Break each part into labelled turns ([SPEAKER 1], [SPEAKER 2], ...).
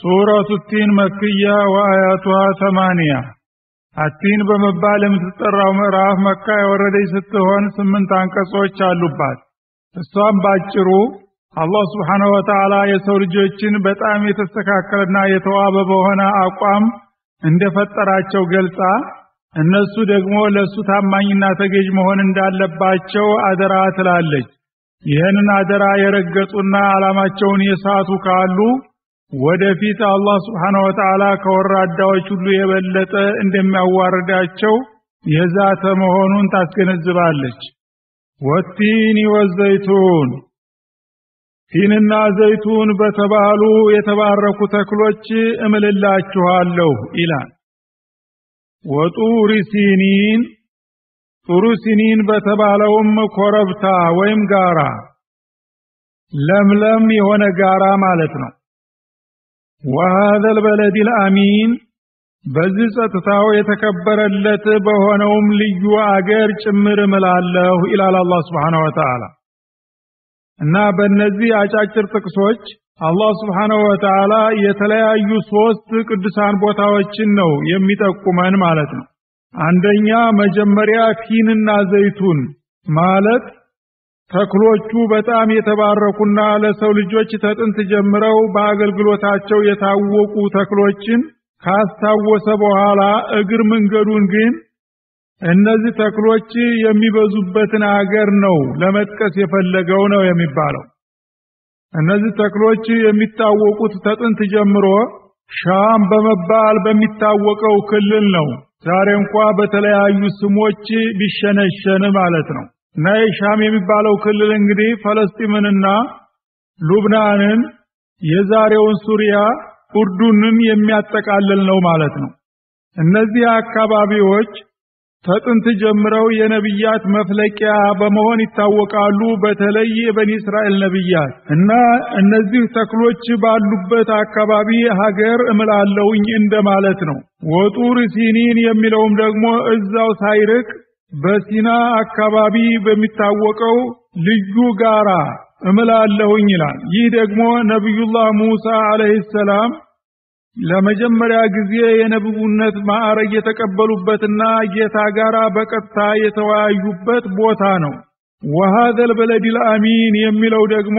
[SPEAKER 1] ሱረቱ ቲን መክያ ወአያቱሃ 8 አቲን በመባል የምትጠራው ምዕራፍ መካ የወረደች ስትሆን 8 አንቀጾች አሉባት። እሷም ባጭሩ አላህ Subhanahu Wa Ta'ala የሰው ልጆችን በጣም የተስተካከለና የተዋበ በሆነ አቋም እንደፈጠራቸው ገልጻ እነሱ ደግሞ ለሱ ታማኝና ተገዥ መሆን እንዳለባቸው አደራ ትላለች። ይህንን አደራ የረገጡና አላማቸውን የሳቱ ካሉ ወደፊት አላህ Subhanahu Wa Ta'ala ከወራዳዎች ሁሉ የበለጠ እንደሚያዋርዳቸው የዛተ መሆኑን ታስገነዝባለች። ወቲኒ ወዘይቱን ቲንና ዘይቱን በተባሉ የተባረኩ ተክሎች እምልላችኋለሁ ይላል። ወጡሪ ሲኒን ጡሩ ሲኒን በተባለውም ኮረብታ ወይም ጋራ ለምለም የሆነ ጋራ ማለት ነው። وهذا البلد الامين በዚህ ጸጥታው የተከበረለት በሆነውም ልዩ አገር ጭምር እምላለሁ ይላል አላህ Subhanahu Wa Ta'ala። እና በእነዚህ አጫጭር ጥቅሶች አላህ Subhanahu Wa Ta'ala የተለያዩ 3 ቅዱሳን ቦታዎችን ነው የሚጠቁመን ማለት ነው። አንደኛ መጀመሪያ ቲንና ዘይቱን ማለት ተክሎቹ በጣም የተባረኩና ለሰው ልጆች ተጥንት ጀምረው በአገልግሎታቸው የታወቁ ተክሎችን ካስታወሰ በኋላ እግር መንገዱን ግን እነዚህ ተክሎች የሚበዙበትን አገር ነው ለመጥቀስ የፈለገው ነው የሚባለው። እነዚህ ተክሎች የሚታወቁት ተጥንት ጀምሮ ሻም በመባል በሚታወቀው ክልል ነው። ዛሬ እንኳን በተለያዩ ስሞች ቢሸነሸን ማለት ነው። እና ሻም የሚባለው ክልል እንግዲህ ፈለስጢምንና ሉብናንን የዛሬውን ሱሪያ ኡርዱንን የሚያጠቃልል ነው ማለት ነው። እነዚህ አካባቢዎች ተጥንት ጀምረው የነብያት መፍለቂያ በመሆን ይታወቃሉ። በተለይ የበኒ እስራኤል ነብያት እና እነዚህ ተክሎች ባሉበት አካባቢ ሀገር እምላለሁኝ እንደማለት ነው። ወጡር ሲኒን የሚለውም ደግሞ እዛው ሳይርቅ በሲና አካባቢ በሚታወቀው ልዩ ጋራ እምላለሁኝ ይላል። ይህ ደግሞ ነብዩላህ ሙሳ አለይሂ ሰላም ለመጀመሪያ ጊዜ የነብዩነት ማዕረግ የተቀበሉበትና ጌታ ጋራ በቀጥታ የተወያዩበት ቦታ ነው። وهذا البلد الامين የሚለው ደግሞ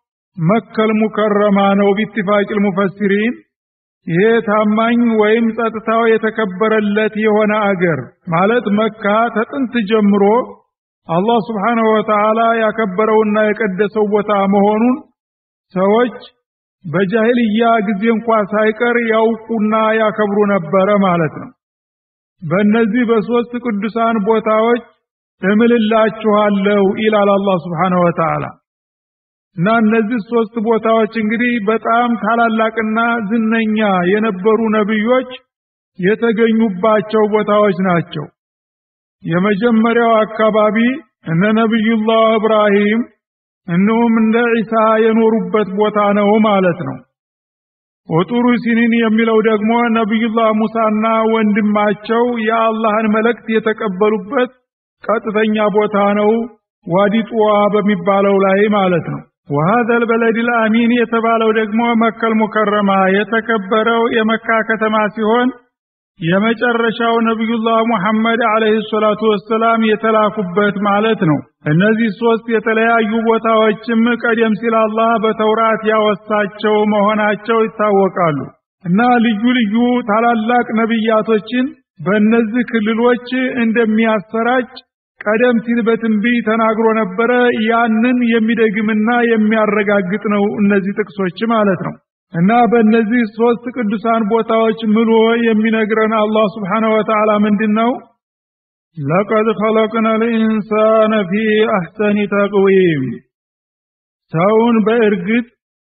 [SPEAKER 1] መከል ሙከረማ ነው باتفاق المفسرين። ይሄ ታማኝ ወይም ጸጥታው የተከበረለት የሆነ አገር ማለት መካ ተጥንት ጀምሮ አላህ Subhanahu Wa Ta'ala ያከበረውና የቀደሰው ቦታ መሆኑን ሰዎች በጃሂልያ ጊዜ እንኳን ሳይቀር ያውቁና ያከብሩ ነበር ማለት ነው። በእነዚህ በሶስት ቅዱሳን ቦታዎች እምልላችኋለሁ ይላል አላህ Subhanahu Wa Ta'ala። እና እነዚህ 3 ቦታዎች እንግዲህ በጣም ታላላቅና ዝነኛ የነበሩ ነብዮች የተገኙባቸው ቦታዎች ናቸው። የመጀመሪያው አካባቢ እነ ነብዩላህ ኢብራሂም እነሆም እንደ ኢሳ የኖሩበት ቦታ ነው ማለት ነው። ወጡሩ ሲኒን የሚለው ደግሞ ነብዩላህ ሙሳና ወንድማቸው የአላህን መልእክት የተቀበሉበት ቀጥተኛ ቦታ ነው፣ ዋዲ ጡዋ በሚባለው ላይ ማለት ነው። وهذا البلد الامين የተባለው ደግሞ መከል ሙከረማ የተከበረው የመካ ከተማ ሲሆን የመጨረሻው ነብዩላህ ሙሐመድ አለይሂ ሰላቱ ወሰለም የተላኩበት ማለት ነው። እነዚህ 3 የተለያዩ ቦታዎችም ቀደም ሲል አላህ በተውራት ያወሳቸው መሆናቸው ይታወቃሉ። እና ልዩ ልዩ ታላላቅ ነብያቶችን በእነዚህ ክልሎች እንደሚያሰራጭ ቀደም ሲል በትንቢይ ተናግሮ ነበር። ያንን የሚደግምና የሚያረጋግጥ ነው እነዚህ ጥቅሶች ማለት ነው። እና በእነዚህ 3 ቅዱሳን ቦታዎች ምሎ የሚነግረን አላህ Subhanahu Wa Ta'ala ምንድነው? لقد خلقنا الانسان في احسن تقويم ሰውን በእርግጥ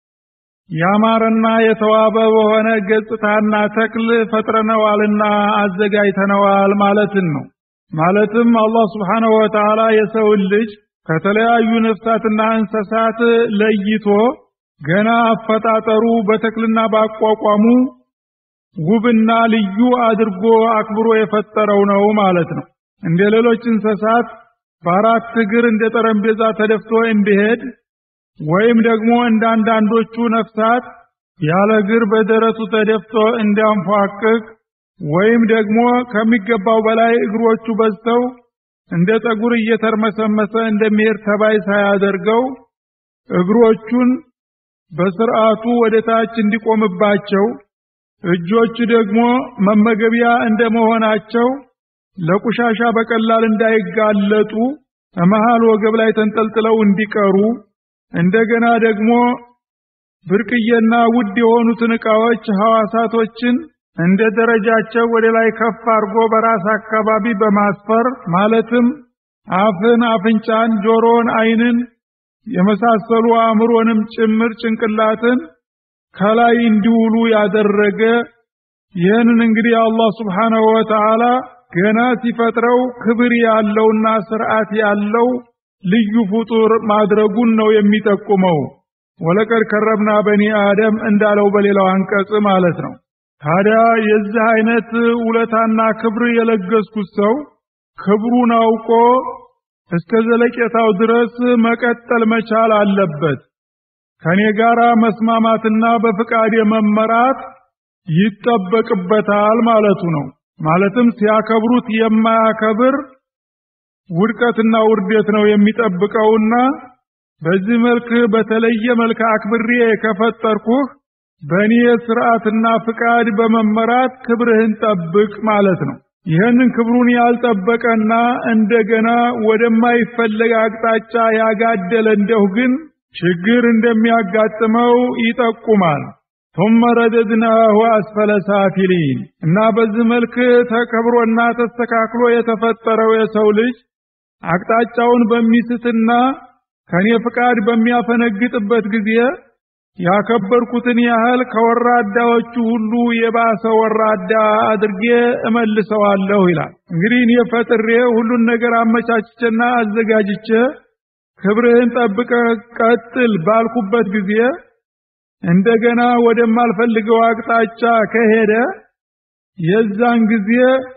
[SPEAKER 1] ያማረና የተዋበ በሆነ ገጽታና ተክል ፈጥረነዋልና አዘጋጅተነዋል ማለትን ነው። ማለትም አላህ Subhanahu Wa Ta'ala የሰው ልጅ ከተለያዩ ነፍሳትና እንስሳት ለይቶ ገና አፈጣጠሩ በተክልና ባቋቋሙ ውብና ልዩ አድርጎ አክብሮ የፈጠረው ነው ማለት ነው። እንደ ሌሎች እንስሳት በአራት እግር እንደ ጠረጴዛ ተደፍቶ እንዲሄድ ወይም ደግሞ እንዳንዳንዶቹ ነፍሳት ያለ እግር በደረቱ ተደፍቶ እንዲያንፏቅቅ ወይም ደግሞ ከሚገባው በላይ እግሮቹ በዝተው እንደ ጠጉር እየተርመሰመሰ እንደሚሄድ ተባይ ሳያደርገው እግሮቹን በስርዓቱ ወደታች እንዲቆምባቸው እጆቹ ደግሞ መመገቢያ እንደመሆናቸው ለቁሻሻ በቀላል እንዳይጋለጡ መሃል ወገብ ላይ ተንጠልጥለው እንዲቀሩ እንደገና ደግሞ ብርቅየና ውድ የሆኑትን ዕቃዎች ሐዋሳቶችን እንደ ደረጃቸው ወደ ላይ ከፍ አድርጎ በራስ አካባቢ በማስፈር ማለትም አፍን፣ አፍንጫን፣ ጆሮን፣ አይንን የመሳሰሉ አእምሮንም ጭምር ጭንቅላትን ከላይ እንዲውሉ ያደረገ ይህንን እንግዲህ አላህ Subhanahu Wa Ta'ala ገና ሲፈጥረው ክብር ያለውና ስርዓት ያለው ልዩ ፍጡር ማድረጉን ነው የሚጠቁመው። ወለቀድ ከረምና በኒ አደም እንዳለው በሌላው አንቀጽ ማለት ነው። ታዲያ የዚህ አይነት ውለታና ክብር የለገስኩት ሰው ክብሩን አውቆ እስከ ዘለቄታው ድረስ መቀጠል መቻል አለበት። ከኔ ጋራ መስማማትና በፍቃድ መመራት ይጠበቅበታል ማለቱ ነው። ማለትም ሲያከብሩት የማያከብር ውድቀትና ውርደት ነው የሚጠብቀውና በዚህ መልክ በተለየ መልክ አክብሬ ከፈጠርኩህ በእኔ ስርዓትና ፍቃድ በመመራት ክብርህን ጠብቅ ማለት ነው። ይህንን ክብሩን ያልጠበቀና እንደገና ወደማይፈለግ አቅጣጫ ያጋደለ እንደው ግን ችግር እንደሚያጋጥመው ይጠቁማል። ثم رددناه أسفل سافلين እና በዚህ መልክ ተከብሮና ተስተካክሎ የተፈጠረው የሰው ልጅ አቅጣጫውን በሚስትና ከኔ ፍቃድ በሚያፈነግጥበት ጊዜ ያከበርኩትን ያህል ከወራዳዎቹ ሁሉ የባሰ ወራዳ አድርጌ እመልሰዋለሁ ይላል። እንግዲህ እኔ ፈጥሬ ሁሉን ነገር አመቻችቼና አዘጋጅቼ ክብርህን ጠብቀህ ቀጥል ባልኩበት ጊዜ እንደገና ወደማልፈልገው አቅጣጫ ከሄደ የዛን ጊዜ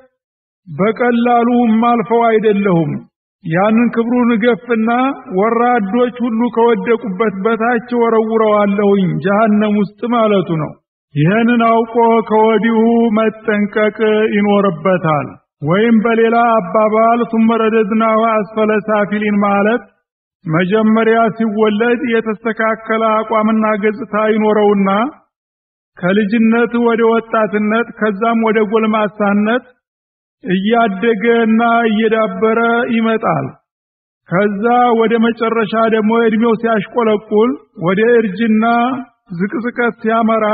[SPEAKER 1] በቀላሉ ማልፈው አይደለሁም። ያንን ክብሩን ገፍና ወራዶች ሁሉ ከወደቁበት በታች ወረውረዋለሁኝ ጀሃነም ውስጥ ማለቱ ነው። ይህንን አውቆ ከወዲሁ መጠንቀቅ ይኖርበታል። ወይም በሌላ አባባል ثم رددناه أسفل سافلين ማለት መጀመሪያ ሲወለድ የተስተካከለ አቋምና ገጽታ ይኖረውና ከልጅነት ወደ ወጣትነት ከዛም ወደ ጎልማሳነት እያደገና እየዳበረ ይመጣል። ከዛ ወደ መጨረሻ ደግሞ እድሜው ሲያሽቆለቁል ወደ እርጅና ዝቅዝቀት ሲያመራ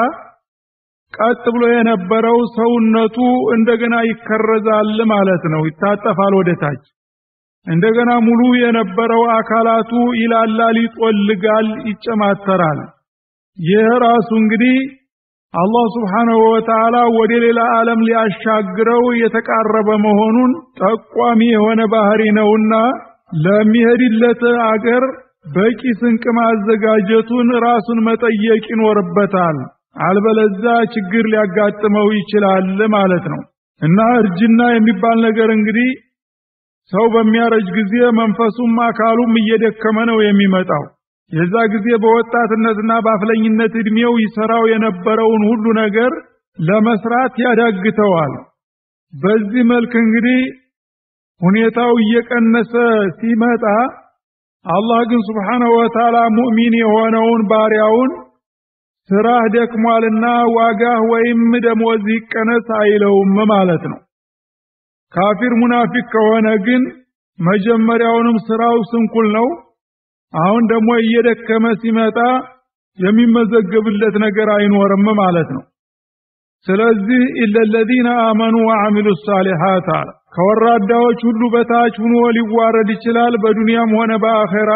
[SPEAKER 1] ቀጥ ብሎ የነበረው ሰውነቱ እንደገና ይከረዛል ማለት ነው። ይታጠፋል ወደታች። እንደገና ሙሉ የነበረው አካላቱ ይላላል፣ ይጦልጋል፣ ይጨማተራል። ይህ ራሱ እንግዲህ አላህ Subhanahu Wa Ta'ala ወደ ሌላ ዓለም ሊያሻግረው የተቃረበ መሆኑን ጠቋሚ የሆነ ባህሪ ነውና ለሚሄድለት አገር በቂ ስንቅ ማዘጋጀቱን ራሱን መጠየቅ ይኖርበታል። አልበለዚያ ችግር ሊያጋጥመው ይችላል ማለት ነው። እና እርጅና የሚባል ነገር እንግዲህ ሰው በሚያረጅ ጊዜ መንፈሱም አካሉም እየደከመ ነው የሚመጣው። የዛ ጊዜ በወጣትነትና በአፍለኝነት እድሜው ይሰራው የነበረውን ሁሉ ነገር ለመስራት ያዳግተዋል። በዚህ መልክ እንግዲህ ሁኔታው እየቀነሰ ሲመጣ አላህ ግን Subhanahu Wa Ta'ala ሙእሚን የሆነውን ባሪያውን ስራህ ደክሟልና ዋጋህ ወይም ደሞዝ ይቀነስ አይለውም ማለት ነው። ካፊር ሙናፊቅ ከሆነ ግን መጀመሪያውንም ስራው ስንኩል ነው። አሁን ደግሞ እየደከመ ሲመጣ የሚመዘገብለት ነገር አይኖርም ማለት ነው። ስለዚህ ኢለለዚነ አመኑ ወዐሚሉ ሷሊሃት ከወራዳዎች ሁሉ በታች ሆኖ ሊዋረድ ይችላል በዱንያም ሆነ በአኺራ።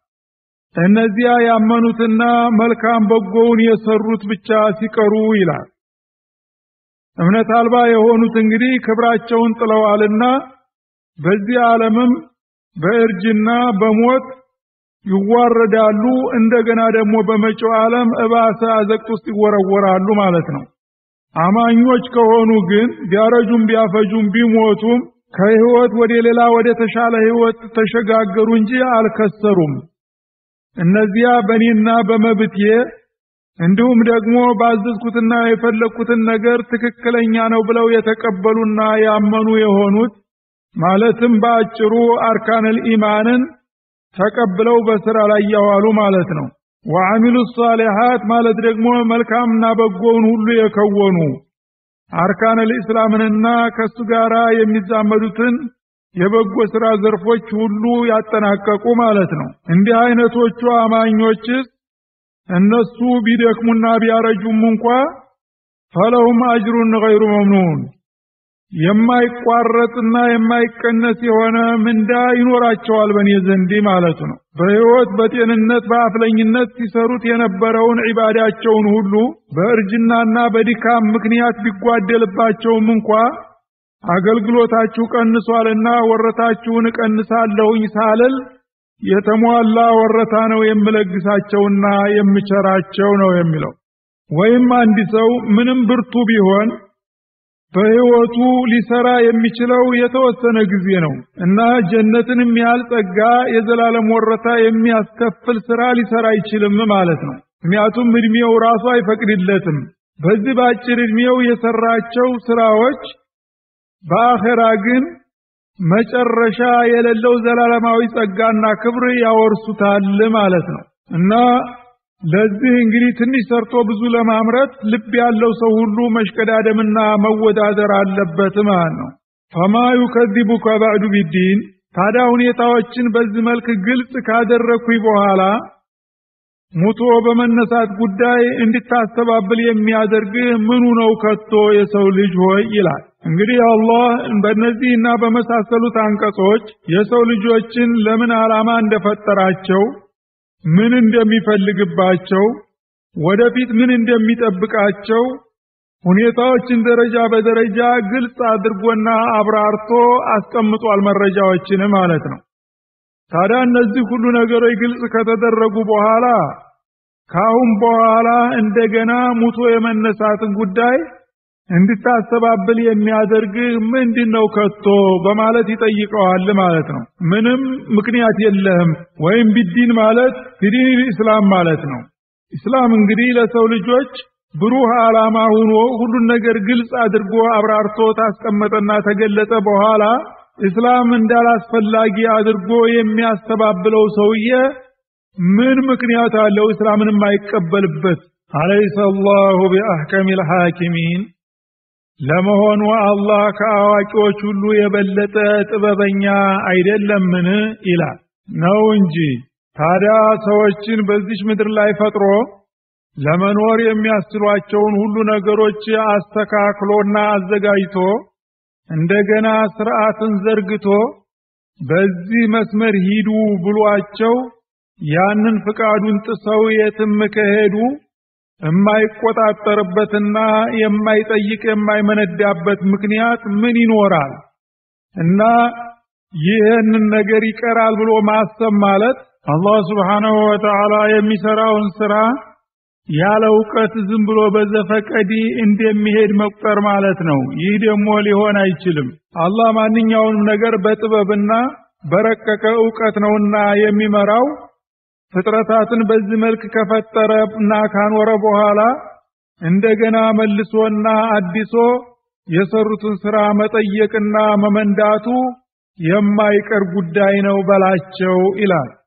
[SPEAKER 1] እነዚያ ያመኑትና መልካም በጎውን የሰሩት ብቻ ሲቀሩ ይላል። እምነት አልባ የሆኑት እንግዲህ ክብራቸውን ጥለዋልና በዚህ ዓለምም በእርጅና በሞት ይዋረዳሉ። እንደገና ደግሞ በመጪው ዓለም እባሰ አዘቅት ውስጥ ይወረወራሉ ማለት ነው። አማኞች ከሆኑ ግን ቢያረጁም ቢያፈጁም ቢሞቱም ከህይወት ወደ ሌላ ወደ ተሻለ ህይወት ተሸጋገሩ እንጂ አልከሰሩም። እነዚያ በኔና በመብቴ እንዲሁም ደግሞ ባዘዝኩትና የፈለኩትን ነገር ትክክለኛ ነው ብለው የተቀበሉና ያመኑ የሆኑት ማለትም በአጭሩ አርካነል ኢማንን ተቀብለው በስራ ላይ ያዋሉ ማለት ነው። ወአሚሉ ሷሊሃት ማለት ደግሞ መልካምና በጎውን ሁሉ የከወኑ አርካነል ኢስላምንና ከሱ ጋራ የሚዛመዱትን የበጎ ስራ ዘርፎች ሁሉ ያጠናቀቁ ማለት ነው። እንዲህ አይነቶቹ አማኞችስ እነሱ ቢደክሙና ቢያረጁም እንኳን ፈለሁም አጅሩን ገይሩ መምኑን የማይቋረጥና የማይቀነስ የሆነ ምንዳ ይኖራቸዋል በኔ ዘንድ ማለት ነው። በህይወት በጤንነት በአፍለኝነት ሲሰሩት የነበረውን ዒባዳቸውን ሁሉ በእርጅናና በድካም ምክንያት ቢጓደልባቸውም እንኳን አገልግሎታችሁ ቀንሷልና ወረታችሁን ቀንሳለሁኝ ሳልል የተሟላ ወረታ ነው የምለግሳቸውና የምቸራቸው ነው የሚለው። ወይም አንድ ሰው ምንም ብርቱ ቢሆን በህይወቱ ሊሰራ የሚችለው የተወሰነ ጊዜ ነው እና ጀነትንም ያህል ጸጋ የዘላለም ወረታ የሚያስከፍል ስራ ሊሰራ አይችልም ማለት ነው። ምክንያቱም እድሜው ራሱ አይፈቅድለትም። በዚህ ባጭር እድሜው የሰራቸው ስራዎች በአኺራ ግን መጨረሻ የሌለው ዘላለማዊ ጸጋና ክብር ያወርሱታል ማለት ነው። እና ለዚህ እንግዲህ ትንሽ ሰርቶ ብዙ ለማምረት ልብ ያለው ሰው ሁሉ መሽቀዳደምና መወዳደር አለበት ማለት ነው። ፈማ ይከذبك بعد بالدين ታዲያ ሁኔታዎችን በዚህ መልክ ግልጽ ካደረኩኝ በኋላ ሙቶ በመነሳት ጉዳይ እንድታስተባብል የሚያደርግ ምኑ ነው ከቶ የሰው ልጅ ሆይ ይላል። እንግዲህ አላህ በእነዚህና በመሳሰሉት አንቀጾች የሰው ልጆችን ለምን ዓላማ እንደፈጠራቸው ምን እንደሚፈልግባቸው ወደፊት ምን እንደሚጠብቃቸው ሁኔታዎችን ደረጃ በደረጃ ግልጽ አድርጎና አብራርቶ አስቀምጧል መረጃዎችን ማለት ነው። ታዲያ እነዚህ ሁሉ ነገሮች ግልጽ ከተደረጉ በኋላ ካሁን በኋላ እንደገና ሙቶ የመነሳትን ጉዳይ እንድታስተባብል የሚያደርግ ምንድነው ከቶ በማለት ይጠይቀዋል ማለት ነው። ምንም ምክንያት የለህም ወይም ቢዲን ማለት ዲን ኢስላም ማለት ነው። ኢስላም እንግዲህ ለሰው ልጆች ብሩህ ዓላማ ሆኖ ሁሉን ነገር ግልጽ አድርጎ አብራርቶ ታስቀመጠና ተገለጠ በኋላ ኢስላም እንዳላስፈላጊ አድርጎ የሚያስተባብለው ሰውዬ ምን ምክንያት አለው ኢስላምን የማይቀበልበት? አለይሰ አላሁ ቢአህከሚል ሐኪሚን ለመሆኑ አላህ ከአዋቂዎች ሁሉ የበለጠ ጥበበኛ አይደለምን ይላል። ነው እንጂ። ታዲያ ሰዎችን በዚህ ምድር ላይ ፈጥሮ ለመኖር የሚያስችሏቸውን ሁሉ ነገሮች አስተካክሎና አዘጋጅቶ እንደገና ስርዓትን ዘርግቶ በዚህ መስመር ሂዱ ብሏቸው ያንን ፍቃዱን ጥሰው የትም ከሄዱ የማይቆጣጠርበትና የማይጠይቅ የማይመነዳበት ምክንያት ምን ይኖራል? እና ይህንን ነገር ይቀራል ብሎ ማሰብ ማለት አላህ Subhanahu Wa Ta'ala የሚሰራውን ስራ ያለ ዕውቀት ዝም ብሎ በዘፈቀዲ እንደሚሄድ መቁጠር ማለት ነው። ይህ ደግሞ ሊሆን አይችልም። አላህ ማንኛውንም ነገር በጥበብና በረቀቀ ዕውቀት ነውና የሚመራው። ፍጥረታትን በዚህ መልክ ከፈጠረና ካኖረ በኋላ እንደገና መልሶና አዲሶ የሰሩትን ስራ መጠየቅና መመንዳቱ የማይቀር ጉዳይ ነው በላቸው ይላል።